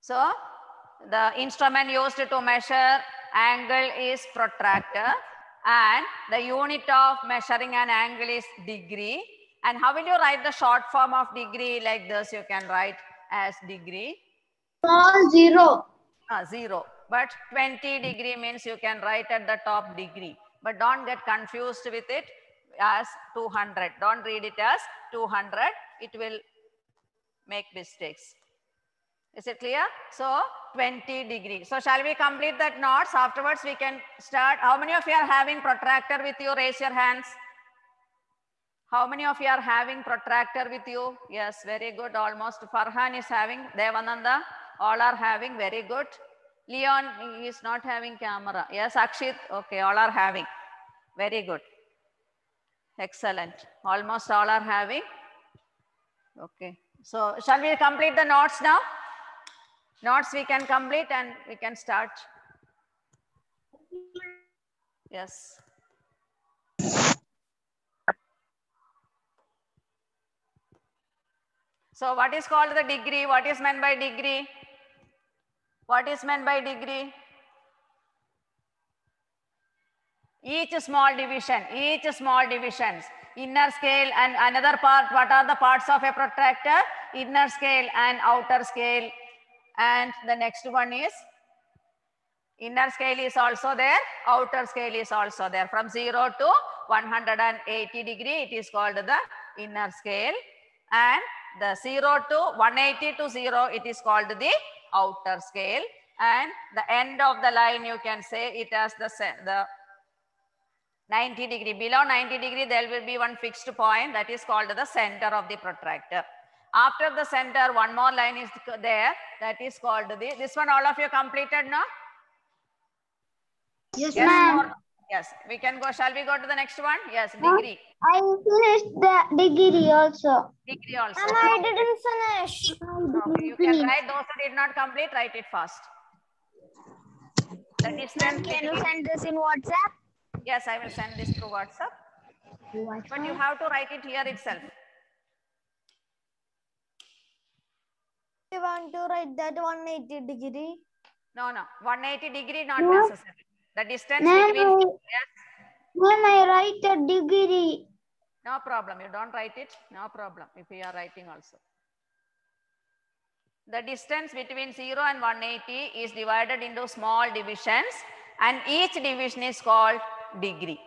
So the instrument used to measure angle is protractor, and the unit of measuring an angle is degree. And how will you write the short form of degree? Like this, you can write as degree. Small 0. 0. But 20 degree means you can write at the top degree. But don't get confused with it as 200. Don't read it as 200. It will make mistakes. Is it clear? So 20 degree. So shall we complete that notes? Afterwards we can start. How many of you are having protractor with you? Raise your hands. How many of you are having protractor with you? Yes, very good. Almost Farhan is having. Devananda, all are having. Very good. Leon, he is not having camera. Yes, Akshit. Okay, all are having. Very good. Excellent. Almost all are having. Okay. So shall we complete the notes now? Notes we can complete and we can start. Yes. So what is called the degree? What is meant by degree? What is meant by degree? Each small divisions, inner scale and another part. What are the parts of a protractor? Inner scale and outer scale. And the next one is inner scale is also there, outer scale is also there. From 0 to 180 degree, it is called the inner scale. And the 0 to 180 to 0, it is called the outer scale. And the end of the line, you can say it as the 90 degree. Below 90 degree, there will be one fixed point that is called the center of the protractor. After the center, one more line is there that is called the, this one all of you completed now? Yes, ma'am. Yes, we can go. Shall we go to the next one? Yes, degree. I finished the degree also. Degree also. Ma'am, I didn't finish. Okay, you can write those who did not complete, write it fast. The distance. Can you send this in WhatsApp? Yes, I will send this through WhatsApp. But you have to write it here itself. You want to write that 180 degree? No, 180 degree not necessary. The distance between. Yes. When I write a degree. No problem. You don't write it. No problem. If you are writing also. The distance between 0 and 180 is divided into small divisions, and each division is called degree.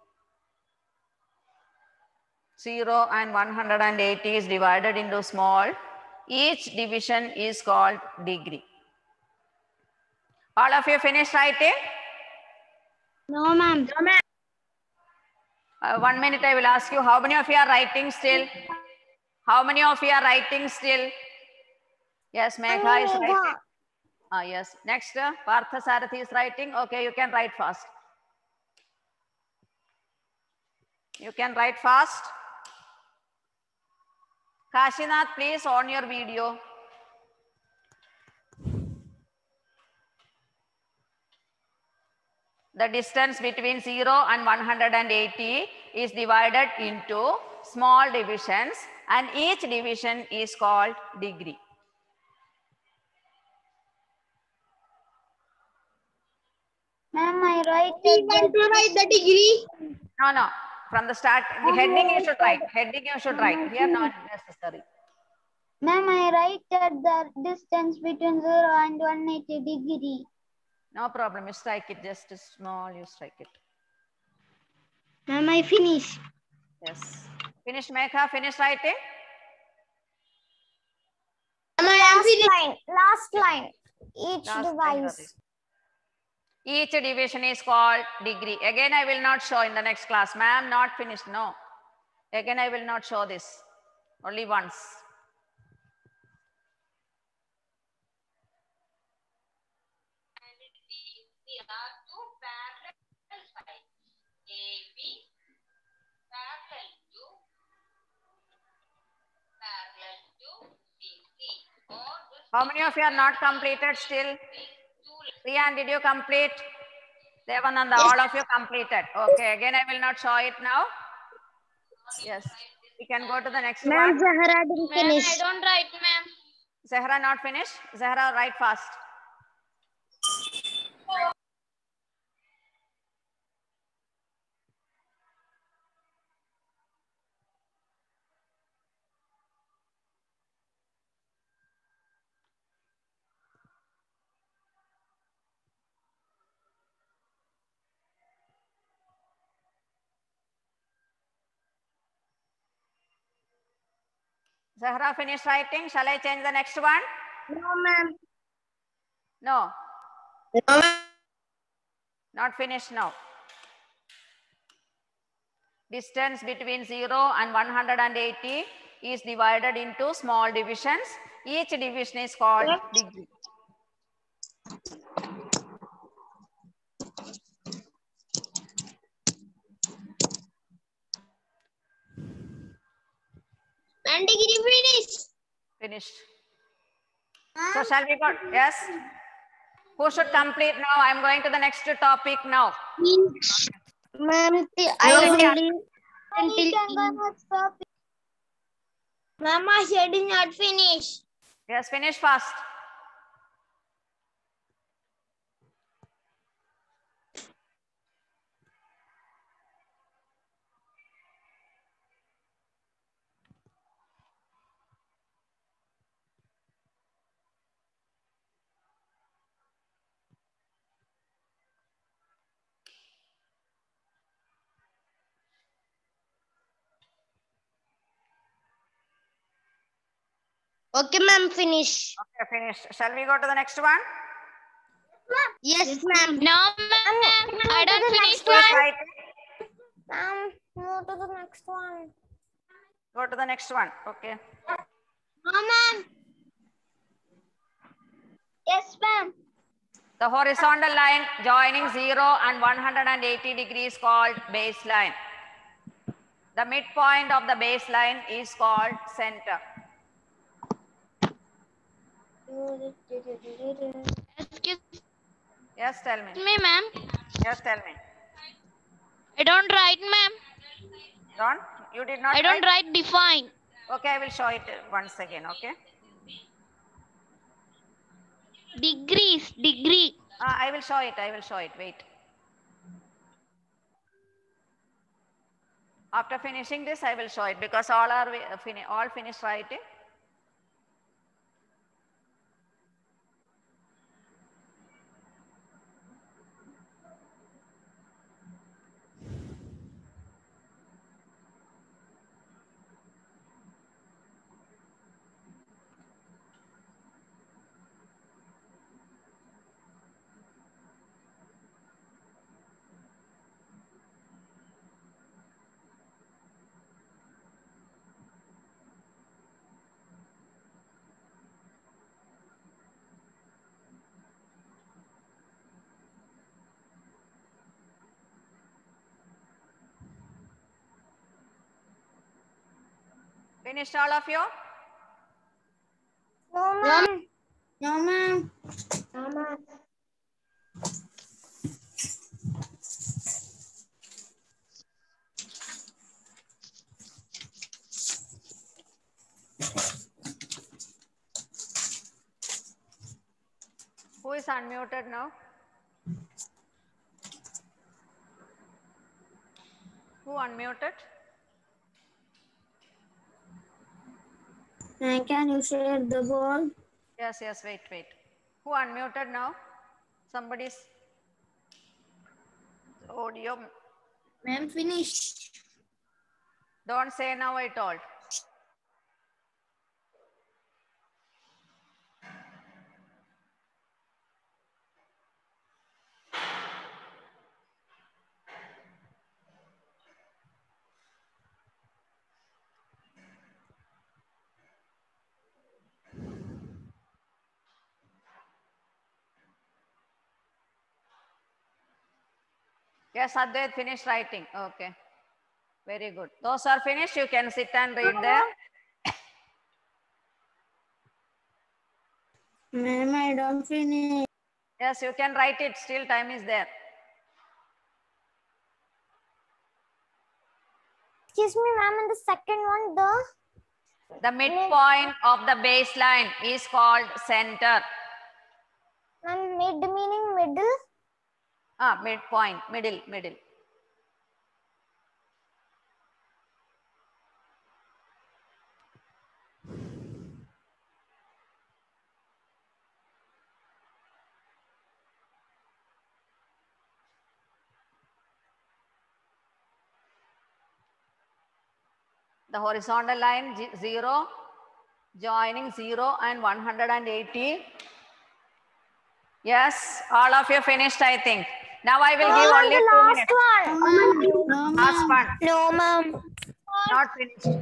0 and 180 is divided into small. Each division is called degree. All of you finished writing? No, ma'am. 1 minute I will ask you, how many of you are writing still? How many of you are writing still? Yes, Megha is writing. Yes. Next, Partha Sarathi is writing. Okay, you can write fast. You can write fast. Kashinath, please on your video. The distance between 0 and 180 is divided into small divisions, and each division is called degree. Ma'am, I write the degree. No. From the start, the heading you should write. Heading you should write. Here not necessary. Ma'am, I write the distance between 0 and 180 degree. No problem. You strike it just small. You strike it. Ma'am, I finish. Yes. Finish, Megha. Finish writing. Last line. Each device. Each division is called degree. Again, I will not show in the next class. Ma'am, not finished. No. Again, I will not show this. Only once. These are two parallel sides. AB parallel to BC. How many of you are not completed still? Rian, did you complete? Devananda, all of you completed. Okay, again I will not show it now. Yes, we can go to the next one. Zahara didn't finish. I don't write, ma'am. Zahra not finished? Zahra, write fast. Zahra finished writing. Shall I change the next one? No, ma'am. No, No, ma'am. not finished now. Distance between 0 and 180 is divided into small divisions. Each division is called degree. And degree finished. Finished. So shall we go? Yes. Who should complete now? I'm going to the next topic now. Ma'am, I I already cannot stop. Mama, she did not finish. Yes, finish fast. Okay, ma'am, finish. Okay, finished. Shall we go to the next one? Yes, ma'am. No, ma'am. I don't finish Finish one. writing. Ma'am, move to the next one. Go to the next one. Okay. No, ma'am. Yes, ma'am. The horizontal line joining 0 and 180 degrees called baseline. The midpoint of the baseline is called center. Excuse Yes, tell me. me, ma'am. Yes, tell me. I don't write, ma'am. Don't? You did not I don't write define. Okay, I will show it once again, okay? Degrees, degree. I will show it. I will show it. Wait. After finishing this, I will show it because all are all finished writing. Finished all of you? No, ma'am. No, ma'am. No, ma'am. Who is unmuted now? Who unmuted? Can you share the board? Yes, yes, wait, wait. Who unmuted now? Somebody's audio. Ma'am, finish. Don't say now, I told. Yes, Advait finished writing. Okay. Very good. Those are finished. You can sit and read there. Ma'am, I don't finish. Yes, you can write it. Still time is there. Excuse me, ma'am, and the second one, the The midpoint of the baseline is called center. Ma'am, mid meaning middle. Midpoint, middle. The horizontal line 0, joining 0 and 180. Yes, all of you finished, I think. Now I will give only 2 minutes. Last one. No, ma'am. Not finished.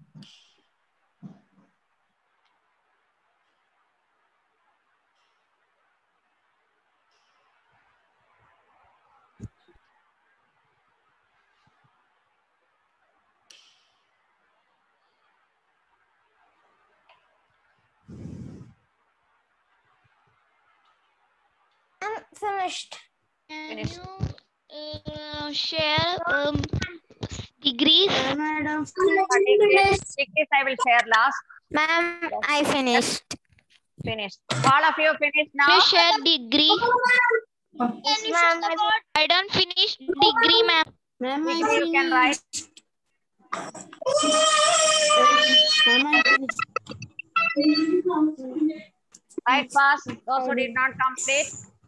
I'm finished. Can Finished. you share degrees? Madam. Degrees I will share last. Ma'am, I finished. Finished. All of you finished Can now? you share degree? Yes, ma'am. I don't finish degree, ma'am. Ma'am, Degree you can write. Write fast. Those who did not complete.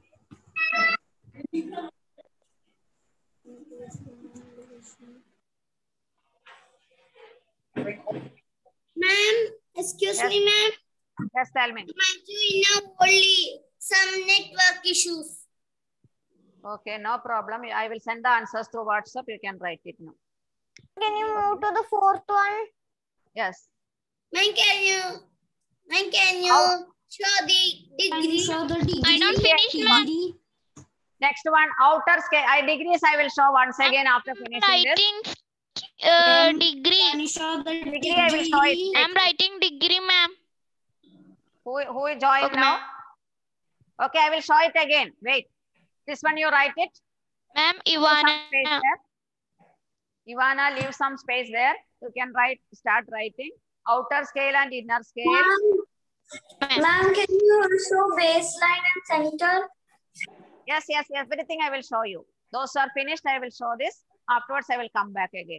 Ma'am, excuse Yes. me, ma'am. Yes, tell me. Only some network issues. Okay, no problem. I will send the answers through WhatsApp. You can write it now. Can you move to the fourth one? Yes. Ma'am, can you How? show the degree? I don't finish, ma'am. Next one, outer scale. Degrees I will show once again after finishing this. Writing degree. Degree I will show it. I'm writing degree, ma'am. Who joined Okay, now? Okay, I will show it again. Wait. This one you write it. Ma'am, Leave Ivana. some space there. Ivana, leave some space there. You can start writing. Outer scale and inner scale. Ma'am, can you show baseline and center? Yes. Everything I will show you. Those who are finished, I will show this. Afterwards, I will come back again.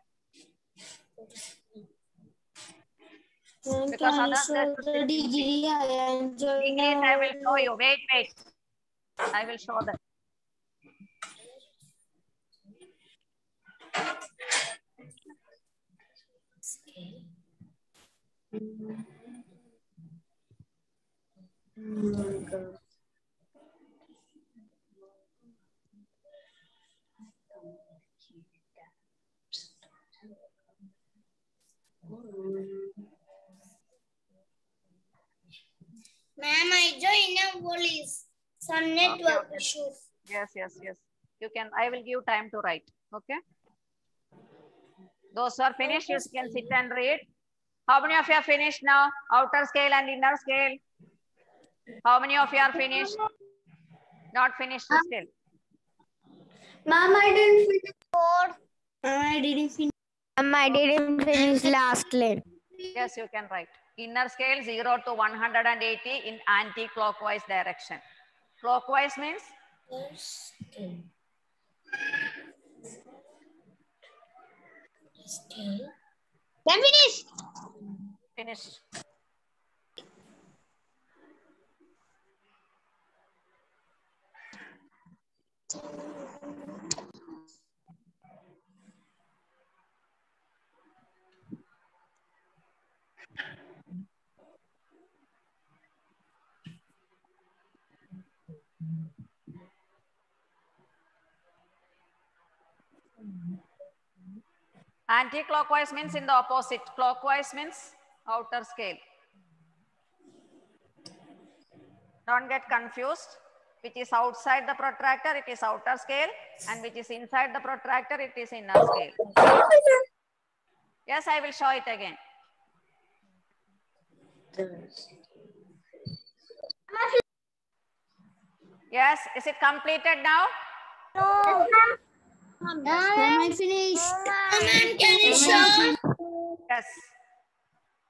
Because degrees I will show you. Wait. I will show that. Ma'am, I join a police. Some network issues. Yes. You can. I will give time to write. Okay. Those who are finished, you can sit and read. How many of you are finished now? Outer scale and inner scale. How many of you are finished? Not finished still. Ma'am, I didn't finish fourth. Ma'am, I didn't finish last line. Yes, you can write. Inner scale 0 to 180 in anti-clockwise direction. Clockwise means? Then finish. Finished. Anti-clockwise means in the opposite. Clockwise means outer scale. Don't get confused. Which is outside the protractor, it is outer scale, and which is inside the protractor, it is inner scale. Yes, I will show it again. Yes, is it completed now? No. Ma'am, I finished. Ma'am, can you show? Yes.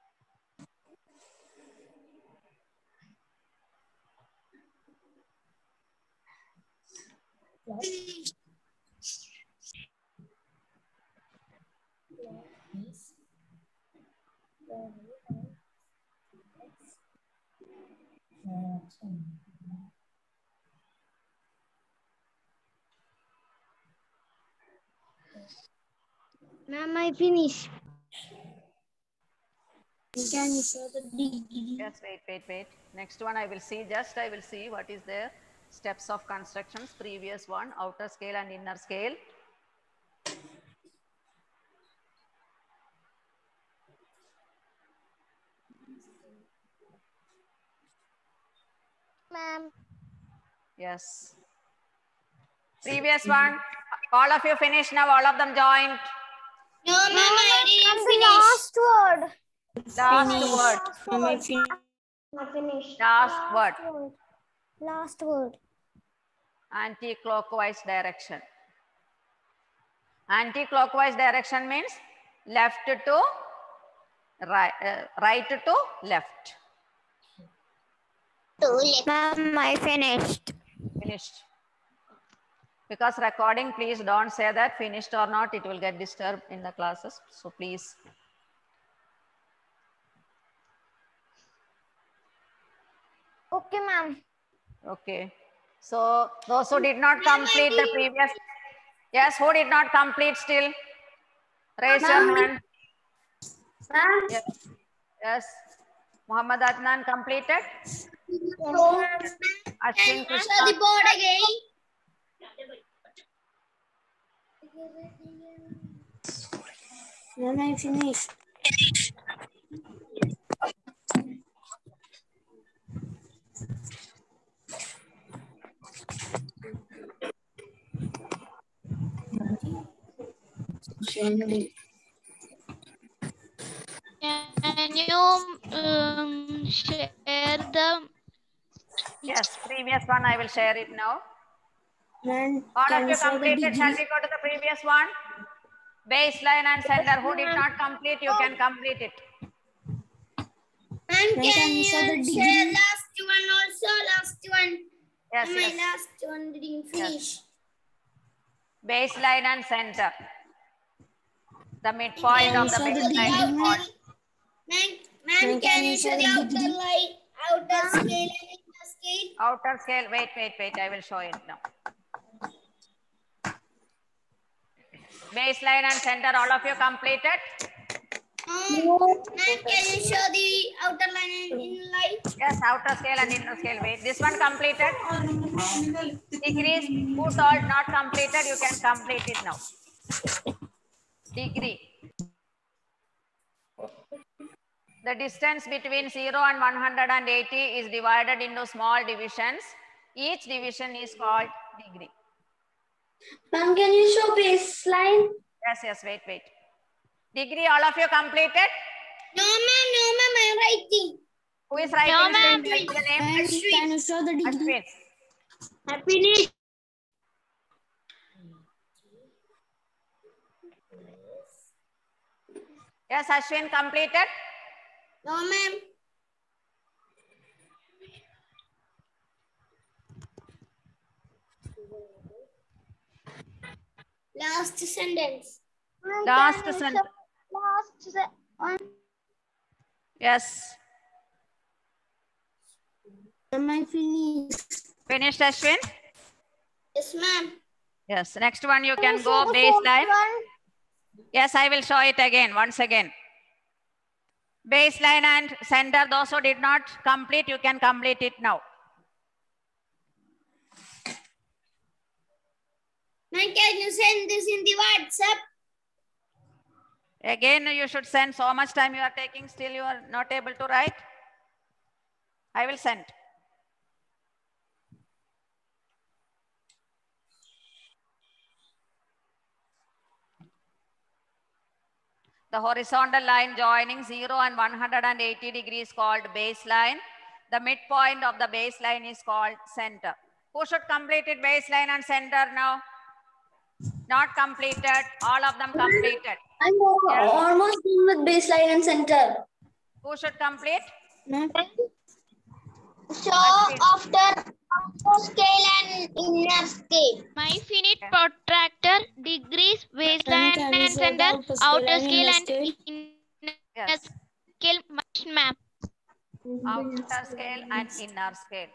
Ma'am, I finish. Can you show the degree? Yes, wait. Next one I will see, I will see what is there. Steps of constructions, previous one, outer scale and inner scale. Ma'am. Yes. Previous one, all of you finished now, all of them joined. No, ma'am, I didn't finish. Last word. I finished. Last word. Last word. Anti-clockwise direction. Anti-clockwise direction means left to right, right to left. Ma'am, I finished. Finished. Because recording, please don't say that finished or not, it will get disturbed in the classes. So please. Okay, ma'am. Okay. So those who did not complete the previous, yes, who did not complete still? Raise your hand. Yes. Yes. Muhammad Adnan completed. Ashwin Krishna. The board again. Ma'am, I finished. Can you share the Yes, previous one I will share it now. Ma'am, All can of you you show the completed. Shall degree? we go to the previous one? Baseline and center. Who did not complete, you can complete it. Ma'am, can you share last one also? Last one. Yes, My yes. last one didn't finish. Baseline and center. The midpoint of the baseline is called. Ma'am, can you show the outer line, outer scale and inner scale? Outer scale. Wait. I will show it now. Baseline and center. All of you completed? Ma'am, can you show the outer line and inner line? Yes, outer scale and inner scale. Wait. This one completed? Degrees. Who told not completed? You can complete it now. Degree. The distance between 0 and 180 is divided into small divisions. Each division is called degree. Ma'am, can you show baseline? Yes, wait. Degree, all of you completed? No, ma'am, I'm writing. Who is writing? No, ma'am. Write the name. Ma'am, can you show the degree? Ashwin. I finished. Yes, Ashwin completed? No, ma'am. Last sentence. Last sentence. One. Yes. Am I finished? Finished, Ashwin? Yes, ma'am. Yes. Next one, you can go baseline. Yes, I will show it again, once again. Baseline and center, those who did not complete, you can complete it now. Ma'am, can you send this in the WhatsApp? Again, you should send. So much time you are taking, still you are not able to write. I will send. The horizontal line joining 0 and 180 degrees called baseline. The midpoint of the baseline is called center. Who should complete it, baseline and center now? Not completed. All of them completed. I'm almost done with baseline and center. Who should complete? So after outer scale and inner scale. My finite protractor, degrees, baseline and center, outer scale and inner Yes. scale map. Outer scale and inner scale.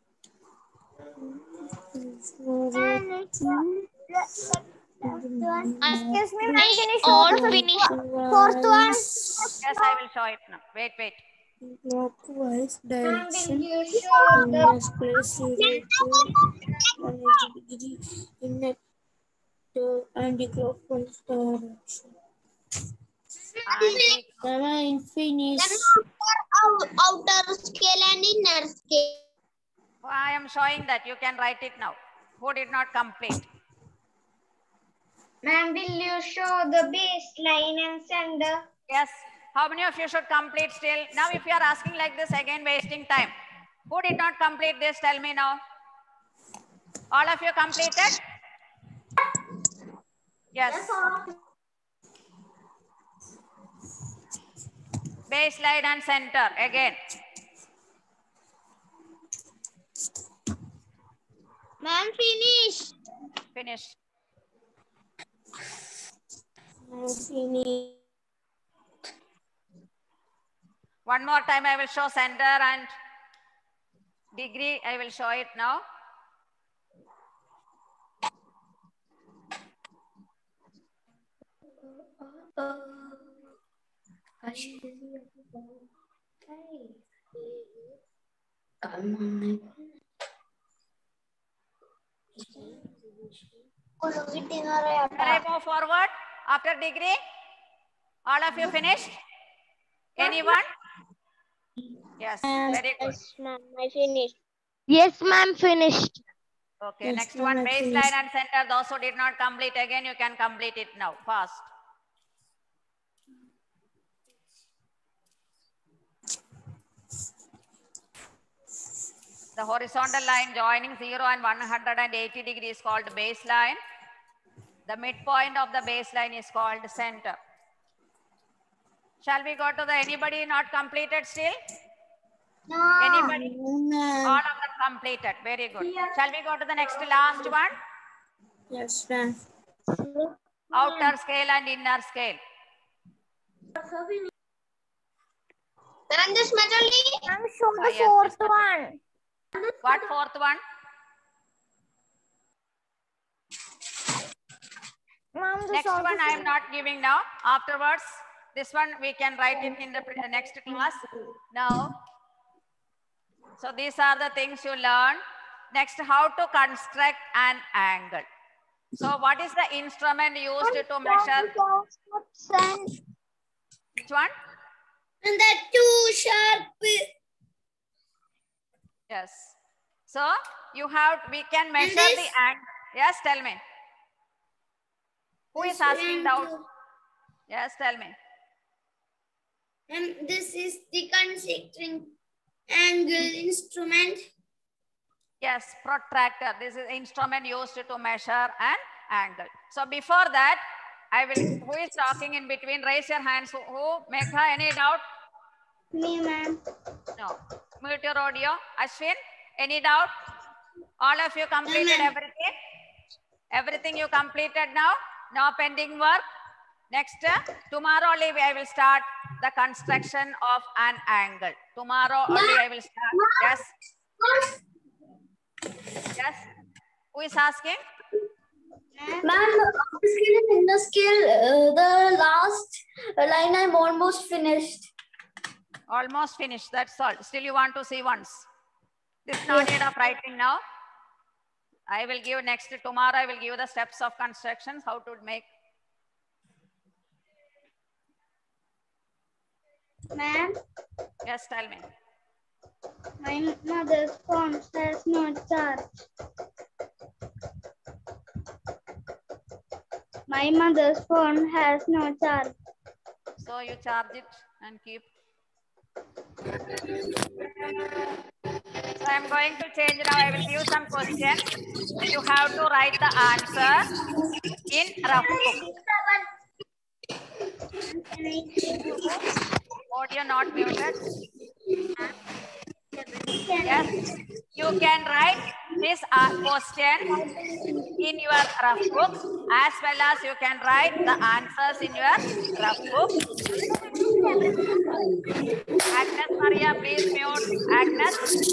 Excuse me, ma'am. Can you show All the finished. fourth one? Yes, I will show it now. Wait. Clockwise direction. You show the Inner space 0 to 180 degree in a anti-clockwise direction. Am I finished? outer scale and inner scale. I am showing that. You can write it now. Who did not complete? Ma'am, will you show the baseline and center? Yes. How many of you should complete still? Now, if you are asking like this again, wasting time. Who did not complete this? Tell me now. All of you completed? Yes. Baseline and center again. Ma'am, finish. Finish. Finished. One more time I will show center and degree. I will show it now. Can I move forward after degree? All of you finished? Anyone? Yes, very good. Yes, ma'am, I finished. Yes, ma'am, finished. Okay, Yes, next ma'am, one, I baseline finished. and center. Those who did not complete again, you can complete it now, fast. The horizontal line joining 0 and 180 degrees is called baseline. The midpoint of the baseline is called center. Shall we go to the anybody not completed still? No. Anybody? All of them completed. Very good. Shall we go to the next last one? Yes, ma'am. Outer scale and inner scale. Ma'am, this majorly. Ma'am, show the yes, fourth yes, one. What fourth one? Ma'am, the Next short one I am not giving now. Afterwards, this one we can write it in the next class. Now, so these are the things you learn. Next, how to construct an angle. So what is the instrument used to measure? Which one? And the two sharp. Yes. So we can measure the angle. Yes, tell me. Who is asking doubt? Yes, tell me. And this is the constructing angle instrument. Yes, protractor. This is instrument used to measure an angle. So before that, who is talking in between? Raise your hands. Who Megha, any doubt? Me, ma'am. No. Mute your audio. Ashwin, any doubt? All of you completed everything? Everything you completed now? No pending work? Next, tomorrow only I will start the construction of an angle. Tomorrow only I will start. Yes? Yes? Who is asking? Ma'am, in the scale, the last line I'm almost finished. Almost finished. That's all. Still you want to see once. This is no need of writing now. I will give tomorrow I will give the steps of constructions, how to make. Ma'am, Yes, tell me. my mother's phone has no charge. My mother's phone has no charge. So you charge it and keep. So I am going to change now. I will give some questions. You have to write the answer in rough book. Audio not muted. Yes, you can write this question in your rough books, as well as you can write the answers in your rough book. Agnes Maria, please mute. Agnes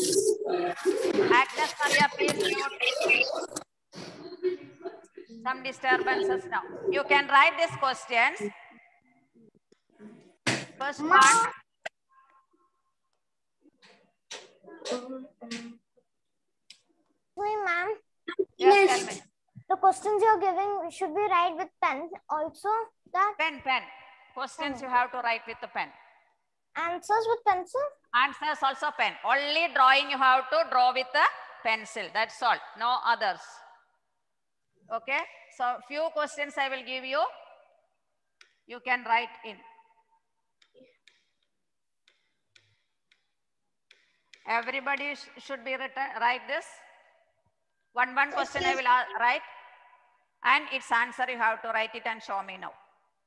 Maria, please mute. Some disturbances now. You can write these questions. First one. Wait, ma'am. Yes, tell me. The questions you're giving should be write with pens. Also, that Pen. Questions you have to write with the pen. answers with pencil. Answers also pen. Only drawing you have to draw with the pencil. That's all. No others. Okay. So few questions I will give you. You can write in. Everybody should be write this. One question I will write. And its answer you have to write it and show me now.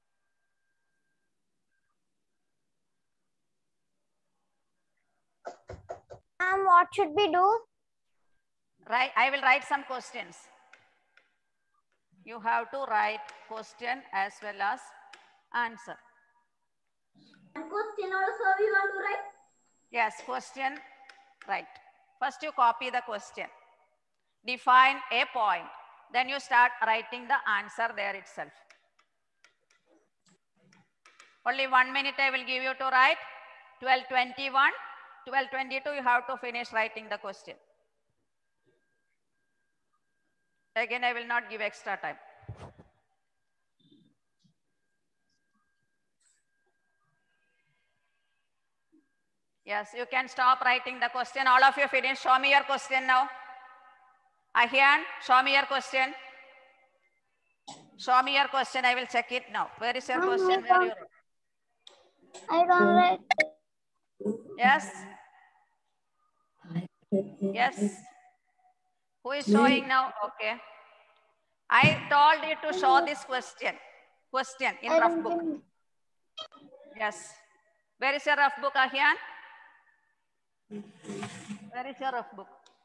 What should we do? Right. I will write some questions. You have to write question as well as answer. And question also we want to write? Yes, question, right. First you copy the question. Define a point. Then you start writing the answer there itself. Only 1 minute I will give you to write. 12:21, 12:22 you have to finish writing the question. Again, I will not give extra time. Yes, you can stop writing the question. All of you finish. Show me your question now. Ahian, show me your question. Show me your question. I will check it now. Where is your question? Where you wrote? I don't write. Yes. Yes. Who is showing now? Okay. I told you to show this question. Question in rough book. Yes. Where is your rough book, Ahian? Where is your rough book?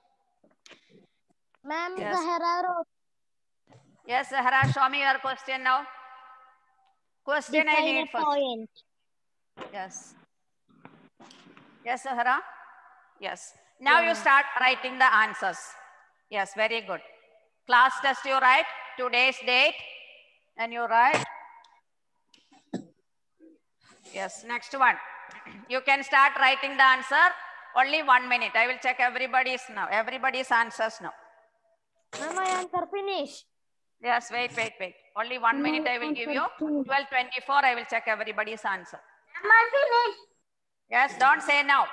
Ma'am, Yes. Zahra wrote. Yes, Zahra, show me your question now. Question I need first. Point. Yes. Yes, Zahra? Yes. Now you start writing the answers. Yes, very good. Class test you write today's date and you write. Yes, next one. You can start writing the answer. Only 1 minute. I will check everybody's answers now. Ma'am, my answer finished. Yes, wait. Only 1 minute I will give you. 12:24 I will check everybody's answer. Am I finished? Yes, don't say now.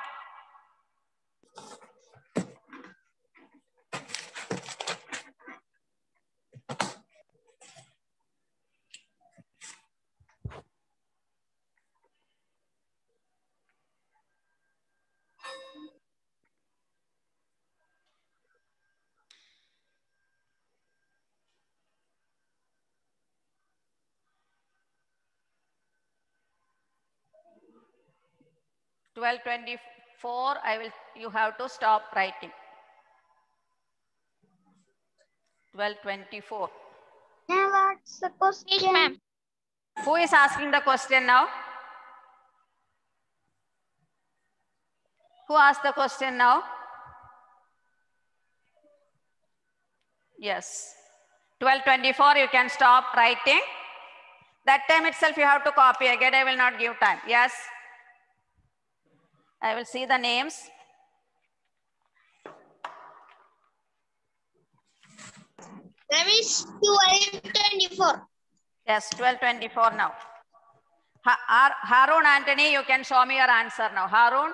(12:24) you have to stop writing. 12:24. Yeah, what's the question? Ma'am. Who is asking the question now? Who asked the question now? Yes. 12:24 you can stop writing. That time itself you have to copy. Again, I will not give time. Yes. I will see the names. That is 12:24. Yes, 12:24 now. Harun Anthony, you can show me your answer now. Harun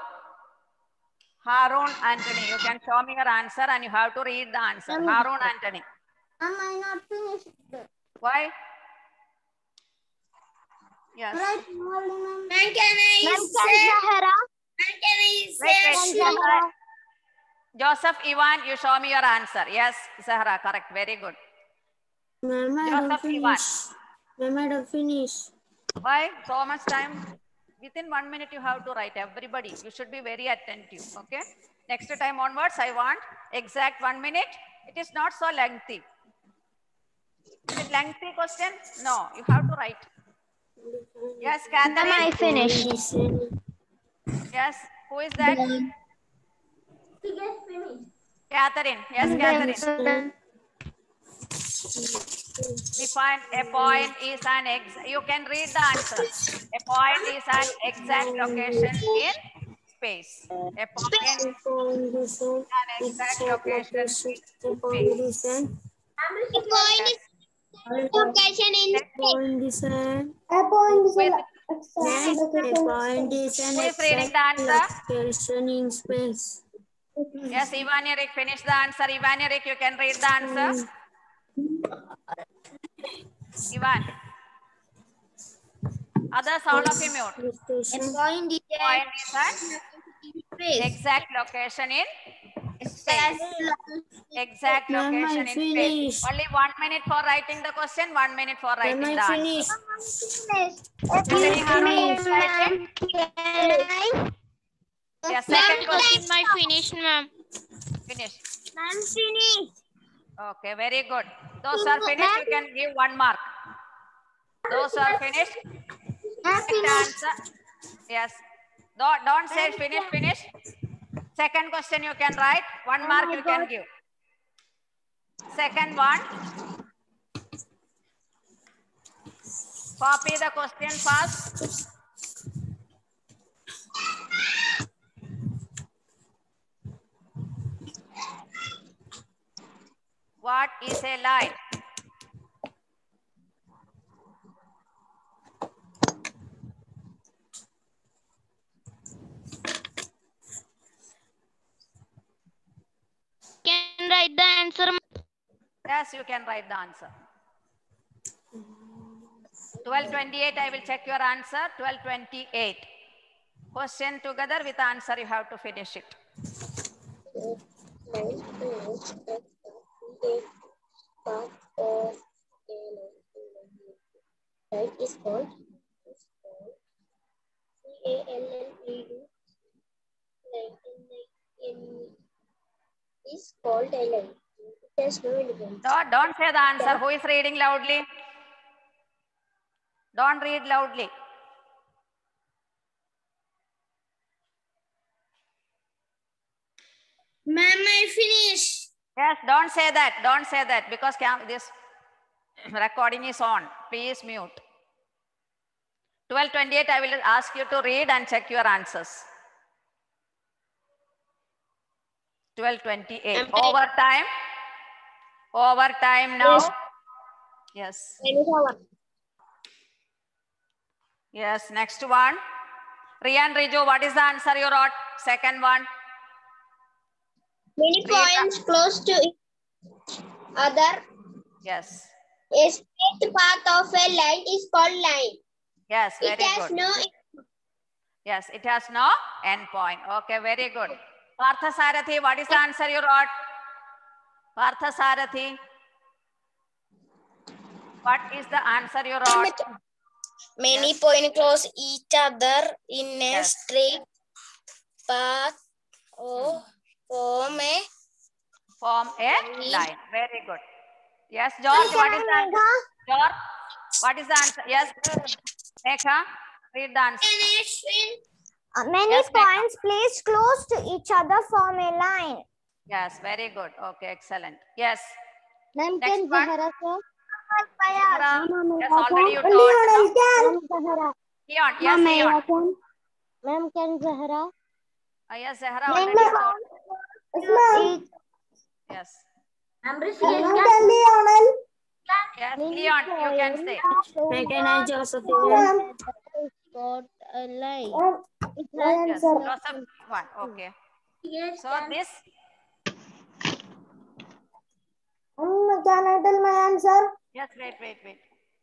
Anthony, you can show me your answer and you have to read the answer. Harun Anthony. Am I not finished? Why? Yes. Right. Ma'am, can I say? Wait. Joseph Ivan, you show me your answer. Yes, Zahra, correct. Very good. Ma'am, I don't Joseph finish. Ivan. Ma'am, I don't finish. Why? So much time? Within 1 minute you have to write, everybody. You should be very attentive, okay? Next time onwards, I want exact 1 minute. It is not so lengthy. Is it lengthy question? No, you have to write. Yes, Catherine? I finished. Yes, who is that? Catherine. Yes, Catherine. Define a point is an you can read the answer. A point is an exact location in space. A point is an exact location in space. Yes. Location in Point is an Who is reading the answer? location in space. Yes, Ivan Eric, finish the answer. Ivan Eric, you can read the answer. Ivan. Others, all of you mute. point is Point is an exact location in space. Exact location in space. Only 1 minute for writing the question, 1 minute for writing the answer. Yes, second question. My finish, ma'am. Finish. Ma'am, finish. Okay, very good. Those are finished, you can give 1 mark. Those are finished. Correct answer. Yes. Don't say finish. Second question you can write. 1 mark you can give. Second one. Copy the question first. What is a line? Can write the answer. Yes, you can write the answer. 12:28, I will check your answer. 12:28. Question together with answer, you have to finish it. Right is called CALLED. Is called a line. It has no element. Don't say the answer. Who is reading loudly? Don't read loudly. Ma'am, I finished. Yes, don't say that. Don't say that because this recording is on. Please mute. 12:28, I will ask you to read and check your answers. 12:28. Overtime. Overtime now. Yes. Yes, next one. Rian Riju, what is the answer you wrote? Second one. Many points close to each other. Yes. A straight path of a line is called line. Yes, very It has good. no. Yes, it has no end point. Okay, very good. Parthasarathi, what is the answer you wrote? Parthasarathi. What is the answer you wrote? Many Yes. points close each other in a Yes. straight path or form a Form a line. Very good. Yes, George, what is the answer? George, what is the answer? Yes, Megha, read the answer. Many Yes, Megha. points placed close to each other form a line. Yes, very good. Okay, excellent. Yes. Ma'am, Next can one. Zahara sir? Zahra. Yes, already you told. Ma'am, Zahara. Leon, yes, Leon. Ma'am, can Zahara? Yes, Zahra already you told. Yes. Yes, Leon, you can say. Josephine. Got a line. Yes, Joseph one. Okay. So this. Can I tell my answer? Yes, wait.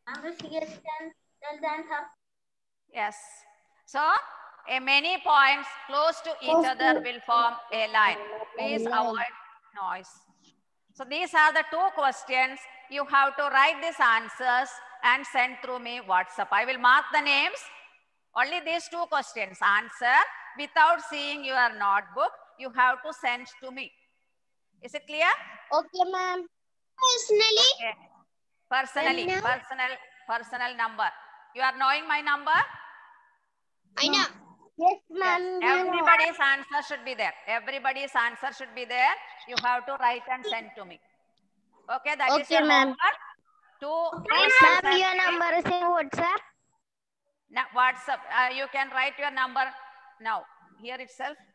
Yes. So many points close to each other will form a line. Please avoid noise. So these are the two questions. You have to write these answers and send through me WhatsApp. I will mark the names. Only these 2 questions. Answer without seeing your notebook. You have to send to me. Is it clear? Okay, ma'am. Personally? Okay. Personally. Personal number. You are knowing my number? I know. Yes, ma'am. Everybody's answer should be there. Everybody's answer should be there. You have to write and send to me. Okay, that is your homework. Ma'am, your number is in WhatsApp. Now, WhatsApp. You can write your number now. Here itself.